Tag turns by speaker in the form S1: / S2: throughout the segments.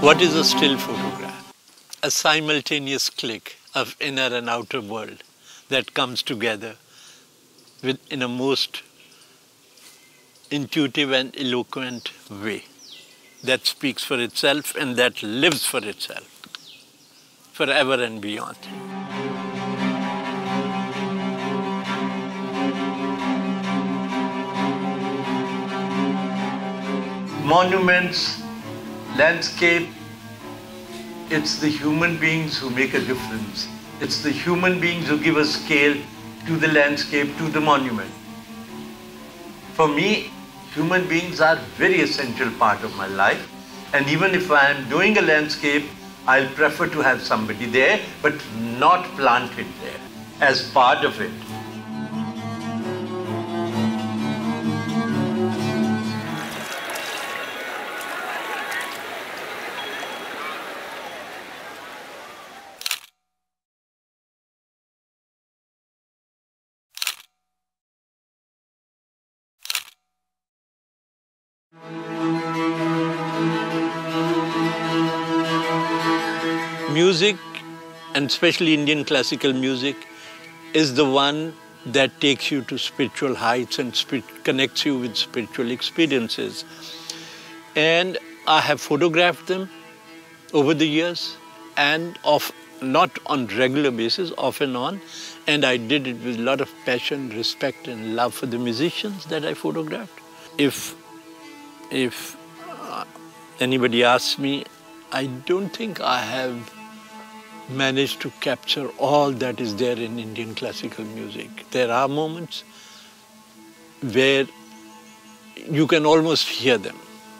S1: What is a still photograph? A simultaneous click of inner and outer world that comes together in a most intuitive and eloquent way that speaks for itself and that lives for itself forever and beyond. Monuments, landscape, it's the human beings who make a difference. It's the human beings who give a scale to the landscape, to the monument. For me, human beings are a very essential part of my life. And even if I am doing a landscape, I'll prefer to have somebody there, but not planted there as part of it. Music, and especially Indian classical music, is the one that takes you to spiritual heights and connects you with spiritual experiences. And I have photographed them over the years, and not on regular basis, off and on. And I did it with a lot of passion, respect, and love for the musicians that I photographed. If anybody asks me, I don't think I have managed to capture all that is there in Indian classical music. There are moments where you can almost hear them.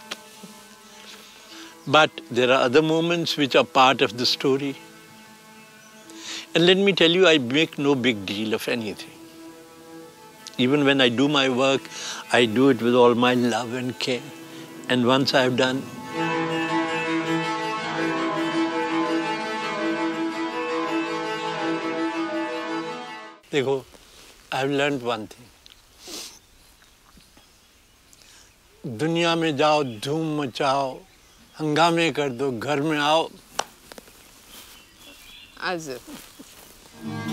S1: But there are other moments which are part of the story. And let me tell you, I make no big deal of anything. Even when I do my work, I do it with all my love and care. And once I've done, देखो, I've learned one thing. दुनिया में जाओ, धूम मचाओ, हंगामे कर दो, घर में आओ. As if.